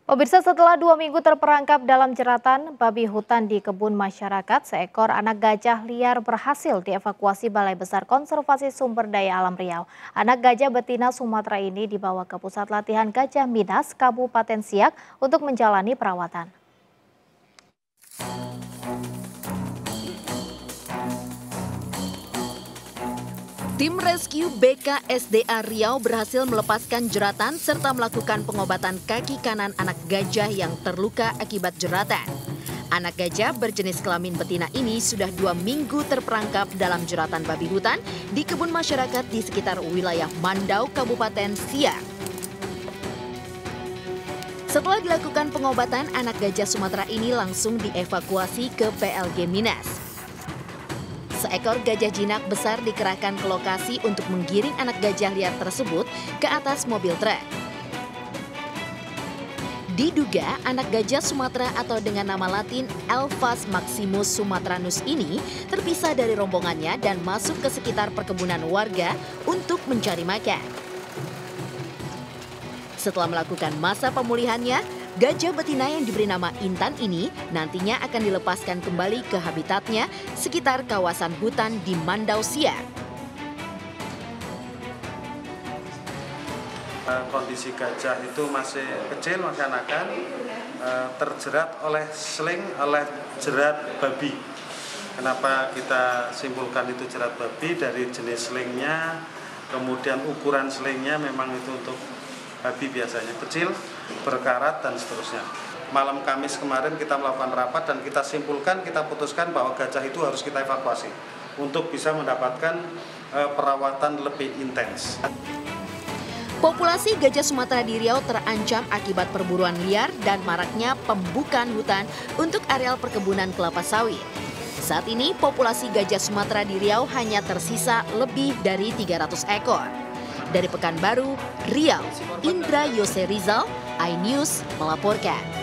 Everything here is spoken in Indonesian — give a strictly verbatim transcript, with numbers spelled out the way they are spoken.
Pemirsa, setelah dua minggu terperangkap dalam jeratan babi hutan di kebun masyarakat, seekor anak gajah liar berhasil dievakuasi Balai Besar Konservasi Sumber Daya Alam Riau. Anak gajah betina Sumatera ini dibawa ke Pusat Latihan Gajah Minas, Kabupaten Siak untuk menjalani perawatan. Tim Rescue B K S D A Riau berhasil melepaskan jeratan serta melakukan pengobatan kaki kanan anak gajah yang terluka akibat jeratan. Anak gajah berjenis kelamin betina ini sudah dua minggu terperangkap dalam jeratan babi hutan di kebun masyarakat di sekitar wilayah Mandau, Kabupaten Siak. Setelah dilakukan pengobatan, anak gajah Sumatera ini langsung dievakuasi ke P L G Minas. Seekor gajah jinak besar dikerahkan ke lokasi untuk menggiring anak gajah liar tersebut ke atas mobil truk. Diduga anak gajah Sumatera atau dengan nama latin Elphas maximus sumatranus ini terpisah dari rombongannya dan masuk ke sekitar perkebunan warga untuk mencari makan. Setelah melakukan masa pemulihannya, gajah betina yang diberi nama Intan ini nantinya akan dilepaskan kembali ke habitatnya sekitar kawasan hutan di Mandau, Siak. Kondisi gajah itu masih kecil, masih anakan, terjerat oleh seling, oleh jerat babi. Kenapa kita simpulkan itu jerat babi? Dari jenis selingnya, kemudian ukuran selingnya memang itu untuk babi biasanya kecil, berkarat dan seterusnya. Malam Kamis kemarin kita melakukan rapat dan kita simpulkan, kita putuskan bahwa gajah itu harus kita evakuasi untuk bisa mendapatkan uh, perawatan lebih intens. Populasi gajah Sumatera di Riau terancam akibat perburuan liar dan maraknya pembukaan hutan untuk areal perkebunan kelapa sawit. Saat ini populasi gajah Sumatera di Riau hanya tersisa lebih dari tiga ratus ekor. Dari Pekanbaru, Riau, Indra Yose Rizal, iNews melaporkan.